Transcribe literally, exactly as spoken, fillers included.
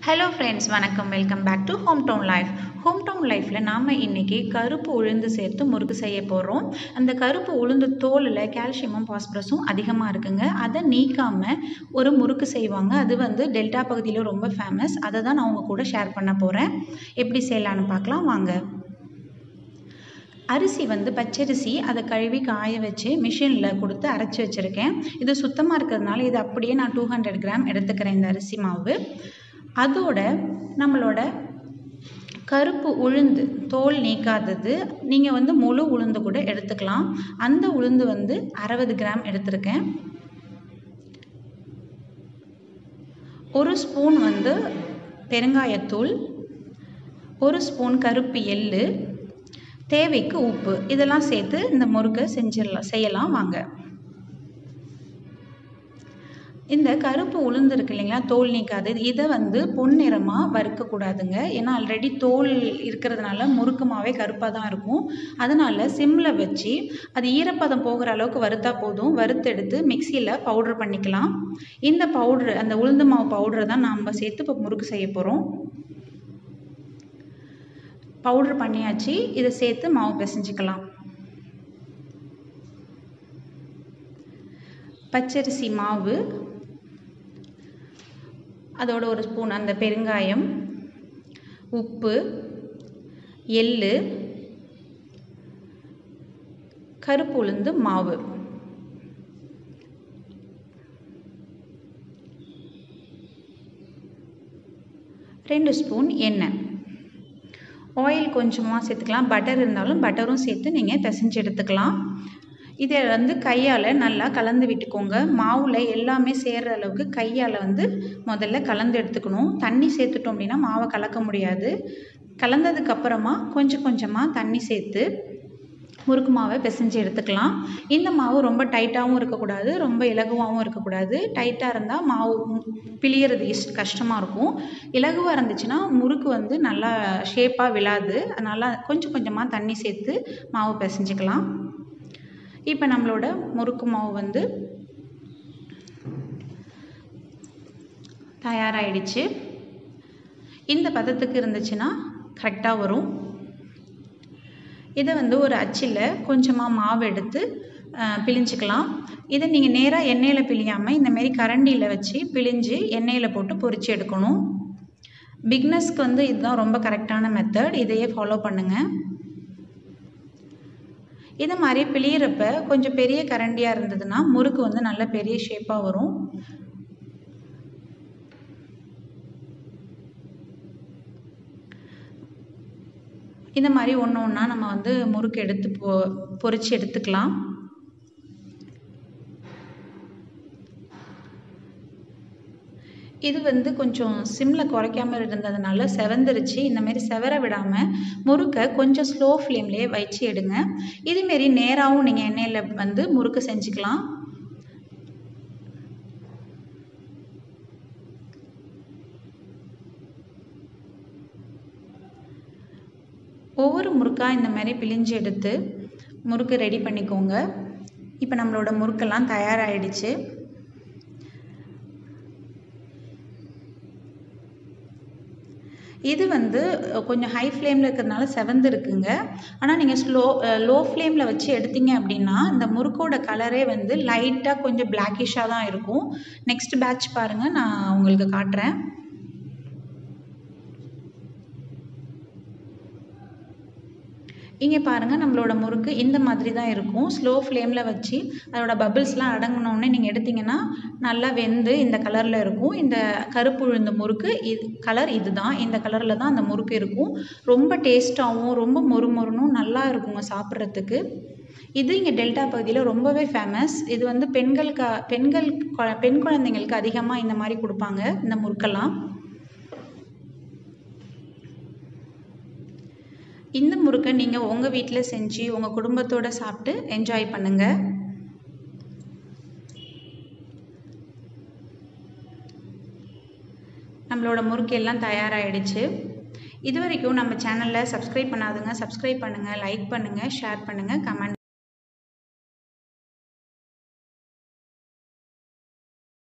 Hello friends, வணக்கம். Welcome back to Hometown Life. Hometown Lifeல நாம இன்னைக்கு கருப்பு உளுந்து சேர்த்து முறுக்கு செய்ய போறோம். அந்த கருப்பு உளுந்து தோல்ல கால்சியமும் பாஸ்பரஸும் அதிகமா இருக்குங்க. அதை நீக்காம ஒரு முறுக்கு செய்வாங்க. அது வந்து டெல்டா பகுதியில ரொம்ப ஃபேமஸ். அதை தான் நான் உங்க கூட ஷேர் பண்ண போறேன். எப்படி செய்யலாம்னு பார்க்கலாம் வாங்க. அரிசி வந்து பச்சரிசி அதை கழுவி காய வச்சு மிஷினில் கொடுத்து அரைச்சி வச்சுருக்கேன். இது சுத்தமாக இருக்கிறதுனால இது அப்படியே நான் டூ ஹண்ட்ரட் கிராம் எடுத்துக்கிறேன் இந்த அரிசி மாவு. அதோட நம்மளோட கருப்பு உளுந்து தோல் நீக்காதது நீங்கள் வந்து முழு உளுந்து கூட எடுத்துக்கலாம். அந்த உளுந்து வந்து அறுபது கிராம் எடுத்திருக்கேன். ஒரு ஸ்பூன் வந்து பெருங்காயத்தூள், ஒரு ஸ்பூன் கருப்பு எள்ளு, தேவைக்கு உப்பு, இதெல்லாம் சேர்த்து இந்த முறுக்கை செஞ்சிடலாம் செய்யலாம் வாங்க. இந்த கருப்பு உளுந்து இருக்கு இல்லைங்களா, தோல் நீக்காது, இதை வந்து பொன்னிறமாக வறுக்கக்கூடாதுங்க. ஏன்னா ஆல்ரெடி தோல் இருக்கிறதுனால முறுக்குமாவே கருப்பாக தான் இருக்கும். அதனால சிம்மில் வச்சு அது ஈரப்பதம் போகிற அளவுக்கு வறுத்தா போதும். வறுத்தெடுத்து மிக்சியில் பவுட்ரு பண்ணிக்கலாம். இந்த பவுட்ரு, அந்த உளுந்து மாவு பவுட்ரை தான் நாம் சேர்த்து இப்போ முறுக்கு செய்ய போகிறோம். பவுட்ரு பண்ணியாச்சு. இதை சேர்த்து மாவு பிசைஞ்சிக்கலாம். பச்சரிசி மாவு, அதோட ஒரு ஸ்பூன் அந்த பெருங்காயம், உப்பு, எள்ளு, கருப்பு உளுந்து மாவு, ரெண்டு ஸ்பூன் எண்ணெய், ஆயில் கொஞ்சமாக சேர்த்துக்கலாம். பட்டர் இருந்தாலும் பட்டரும் சேர்த்து நீங்கள் பிசைஞ்சு எடுத்துக்கலாம். இதை வந்து கையால் நல்லா கலந்து விட்டுக்கோங்க. மாவில் எல்லாமே சேர்கிற அளவுக்கு கையால் வந்து முதல்ல கலந்து எடுத்துக்கணும். தண்ணி சேர்த்துட்டோம் அப்படின்னா மாவை கலக்க முடியாது. கலந்ததுக்கப்புறமா கொஞ்சம் கொஞ்சமாக தண்ணி சேர்த்து முறுக்கு மாவை பிசைஞ்சு எடுத்துக்கலாம். இந்த மாவு ரொம்ப டைட்டாகவும் இருக்கக்கூடாது, ரொம்ப இலகுவாகவும் இருக்கக்கூடாது. டைட்டாக இருந்தால் மாவு பிழியறது கஷ்டமாக இருக்கும். இலகுவாக இருந்துச்சுன்னா முறுக்கு வந்து நல்லா ஷேப்பாக விழாது. அதனால் கொஞ்சம் கொஞ்சமாக தண்ணி சேர்த்து மாவு பிசைஞ்சிக்கலாம். இப்போ நம்மளோட முறுக்கு மாவு வந்து தயாராகிடுச்சு. இந்த பதத்துக்கு இருந்துச்சுன்னா கரெக்டாக வரும். இதை வந்து ஒரு அச்சில் கொஞ்சமாக மாவு எடுத்து பிழிஞ்சிக்கலாம். இதை நீங்கள் நேராக எண்ணெயில் பிழியாமல் இந்தமாரி கரண்டியில் வச்சு பிழிஞ்சு எண்ணெயில் போட்டு பொரிச்சு எடுக்கணும். பிக்னஸ்க்கு வந்து இதுதான் ரொம்ப கரெக்டான மெத்தட். இதையே ஃபாலோ பண்ணுங்கள். இது மாதிரி பிழியிறப்ப கொஞ்சம் பெரிய கரண்டியாக இருந்ததுன்னா முறுக்கு வந்து நல்ல பெரிய ஷேப்பாக வரும். இந்த மாதிரி ஒன்று ஒன்றா நம்ம வந்து முறுக்கு எடுத்து பொ பொரிச்சு எடுத்துக்கலாம். இது வந்து கொஞ்சம் சிம்மில் குறைக்காமல் இருந்ததுனால செவந்துருச்சு. இந்தமாரி செவர விடாமல் முறுக்கை கொஞ்சம் ஸ்லோ ஃப்ளேம்லேயே வச்சு எடுங்க. இதுமாரி நேராகவும் நீங்கள் எண்ணெயில் வந்து முறுக்கு செஞ்சுக்கலாம். ஒவ்வொரு முறுக்காக இந்த மாதிரி பிழிஞ்சு எடுத்து முறுக்கு ரெடி பண்ணிக்கோங்க. இப்போ நம்மளோட முறுக்கெல்லாம் தயாராகிடுச்சு. இது வந்து கொஞ்சம் ஹை ஃப்ளேமில் இருக்கிறதுனால செவந்து இருக்குங்க. ஆனால் நீங்கள் ஸ்லோ லோ ஃப்ளேமில் வச்சு எடுத்தீங்க அப்படின்னா இந்த முறுக்கோட கலரே வந்து லைட்டாக கொஞ்சம் பிளாக்கிஷாக தான் இருக்கும். நெக்ஸ்ட் பேட்ச் பாருங்கள், நான் உங்களுக்கு காட்டுறேன். இங்கே பாருங்கள், நம்மளோட முறுக்கு இந்த மாதிரி தான் இருக்கும். ஸ்லோ ஃப்ளேமில் வச்சு அதோட பபிள்ஸ்லாம் அடங்கினோடனே நீங்கள் எடுத்திங்கன்னா நல்லா வெந்து இந்த கலரில் இருக்கும். இந்த கருப்பு உளுந்த முறுக்கு இது கலர் இது தான். இந்த கலரில் தான் அந்த முறுக்கு இருக்கும். ரொம்ப டேஸ்ட்டாகவும் ரொம்ப மொறு மொறுனும் நல்லா இருக்குங்க சாப்பிட்றதுக்கு. இது இங்கே டெல்டா பகுதியில் ரொம்பவே ஃபேமஸ். இது வந்து பெண்களுக்கு பெண்கள் பெண் குழந்தைங்களுக்கு அதிகமாக இந்த மாதிரி கொடுப்பாங்க இந்த முறுக்கெல்லாம். இந்த முறுக்கை நீங்கள் உங்கள் வீட்டில் செஞ்சு உங்கள் குடும்பத்தோடு சாப்பிட்டு என்ஜாய் பண்ணுங்கள். நம்மளோட முறுக்கு எல்லாம் தயாராகிடுச்சு. இது வரைக்கும் நம்ம சேனலில் சப்ஸ்கிரைப் பண்ணாதுங்க, சப்ஸ்கிரைப் பண்ணுங்கள், லைக் பண்ணுங்கள், ஷேர் பண்ணுங்கள், கமெண்ட்